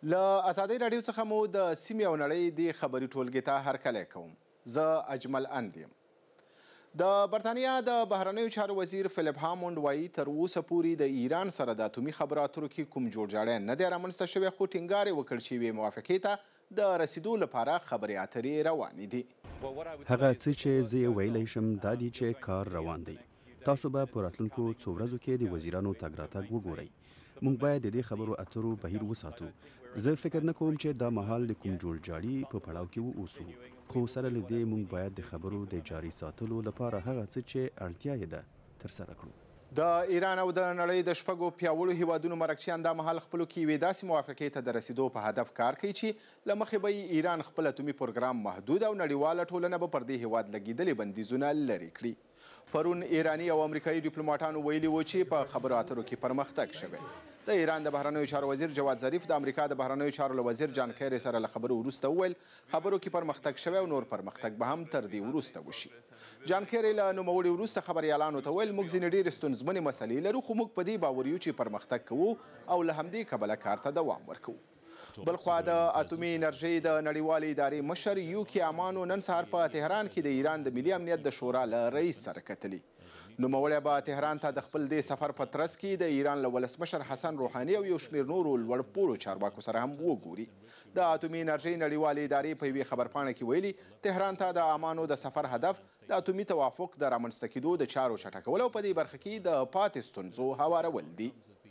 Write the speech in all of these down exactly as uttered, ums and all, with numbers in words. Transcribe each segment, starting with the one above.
له ازادۍ راډیو څخه مو د سیمې او نړۍ د خبري ټولګې ته هرکلی کوم. زه اجمل اند یم. د برطانیا د بهرنیو چارو وزیر فلیپ هامونډ وایي تر اوسه پورې د ایران سره د اتومي خبرو اترو کې کوم جوړجاړی نه دی رامنځته شوی، خو ټینګار یې وکړ چې یوې موافقې ته د رسیدو لپاره خبرې اترې روانې دي. هغه څه چې زه یې ویلی شم دا دی چې کار روان دی. تاسو به په راتلونکو څو ورځو کې د وزیرانو تګ راتګ وګورئ. موږ باید د دې خبرو اترو بهیر وساتو. زه فکر نه کوم چې دا مهال د کوم جوړجاړي په پړاو کې واوسو، خو سره له دې موږ باید د خبرو د جاري ساتلو لپاره هغه څه چې اړتیا یې ده ترسره کړو. د ایران او د نړۍ د شپږو پیاوړو هیوادونو مرکچیان دا مهال خپلو کې یوې داسې موافقې ته د رسیدو په هدف کار کوي چې له مخې به ایران خپل اتومي پروګرام محدود او نړیواله ټولنه به پر دې هیواد لګېدلې بندیزونه لرې کړي. پرون ایراني او امریکایي ډیپلوماټانو ویلي و چې په خبرو اترو کې پرمختګ شوی. د ایران د بهرنیو چارو وزیر جواد ظریف د امریکا د بهرنیو چارو له وزیر جان کیری سره له خبرو وروسته وویل خبرو کې پرمختګ شوی او نور پرمختګ به هم تر دې وروسته وشي. جان کیری له نوموړي وروسته خبریالانو ته ویل موږ ځینې ډېرې ستونزمنې مسلې لرو، خو موږ په دې باور یو چې پرمختګ کوو او له همدې کبله کار ته دوام ورکوو. بلخوا د اتومي انرژۍ د نړیوالې ادارې مشر یوکي امانو نن سهار په تهران کې د ایران د ملي امنیت د شورا له رئیس سره کتلي. نوموړی به تهران ته د خپل دې سفر په ترڅ کې د ایران له ولسمشر حسن روحاني او یو شمېر نورو لوړپوړو چارواکو سره هم وګوري. د اتومي انرژۍ نړیوالې ادارې په یوې خبرپاڼه کې ویلي تهران ته د امانو د سفر هدف د اتومي توافق د رامنځته کېدو د چارو چټکول او په دې برخه کې د پاتې ستونزو هوارول دي.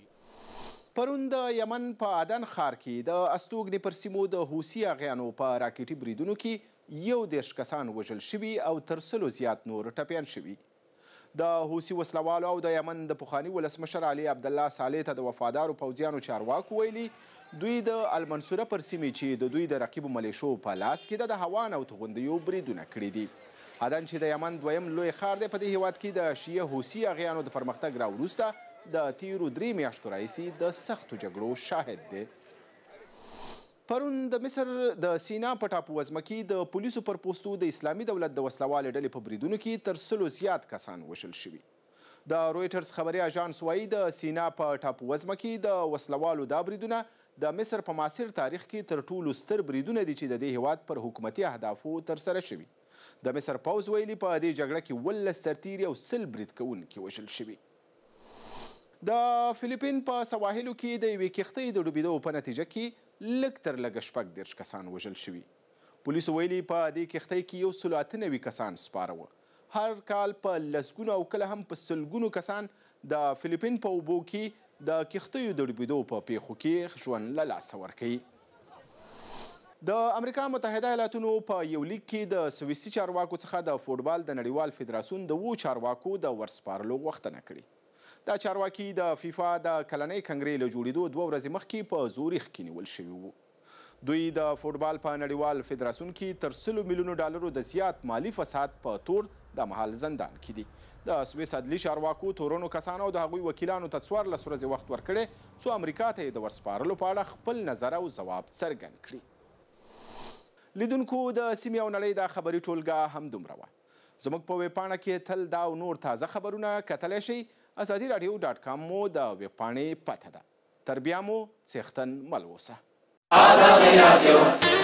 پرون د یمن په عدن ښار کې د استوګنې پر سیمو د حوثي اغیانو په راکټي بریدونو کې یو دېرش کسان وژل شوي او تر سلو زیات نور ټپیان شوي. د حوثي وسلوالو او د یمن د پخواني ولسمشر علي عبدالله صالح ته د وفادارو پوځیانو چارواکو ویلي دوی د المنصوره پر سیمې چې د دوی د رقیبو ملیشو په لاس کې ده د هوان او توغندیو بریدونه کړي دي. عدن چې د یمن دویم لوی ښار دی په دې هیواد کې د شیعه حوثي اغیانو د پرمختګ راوروسته د تیرو درې میاشتو راهیسې د سختو جګړو شاهد دی. پرون د مصر د سینا په ټاپووزمه کې د پولیسو پر پوستو د اسلامي دولت د وسلوالې ډلې په بریدونو کې تر سلو زیات کسان وژل شوي. د رویټرز خبري اژانس وایي د سینا په ټاپووزمه کې د وسلوالو دا بریدونه د مصر په معاصر تاریخ کې تر ټولو ستر بریدونه دي چې د دې هیواد پر حکومتي اهدافو ترسره شوي. د مصر پوځ ویلي په دې جګړه کې ولس سرتیري او سل برید کوونکي وژل شوي. د فلیپین په سواحلو کې د یوې کښتۍ د ډوبېدو په نتیجه کې لږ تر لږه شپږ دېرش کسان وژل شوي. پولیسو ویلي په دې کښتۍ کې یو سلو اته نوي کسان سپاره وه. هر کال په لسګونو او کله هم په سلګونو کسان د فلیپین په اوبو کې د کښتیو د ډوبېدو په پیښو کې ژوند له لاسه ورکوي. د امریکا متحده ایالاتونو په یو لیک کې د سویسي چارواکو څخه د فوټبال د نړیوال فدراسیون د اوو چارواکو د ورسپارلو غوښتنه کړې. دا چارواکي د فیفا د کلنۍ کنګرې له جوړېدو دوه ورځې مخکې په زوریخ کې نیول شوي وو. دوی د فوټبال په نړیوال فدراسیون کې تر سلو میلیونو ډالرو د زیات مالي فساد په تور د مهال زندان کې دي. د سویس عدلي چارواکو تورنو کسانو د هغوی وکیلانو ته څوارلس ورځې وخت ورکړی څو امریکا ته یې د ورسپارلو په اړه خپل نظر او ځواب څرګند کړي. لیدونکو د سیمې او نړۍ دا خبري ټولګه همدومره وه. زموږ په ویبپاڼه کې تل دا او نور تازه خبرونه کتلی شئ. ازادي راډیو ډاټ کام مو د ویبپاڼې پته ده. تر بیا مو څښتن مل اوسه. ازادي راډیو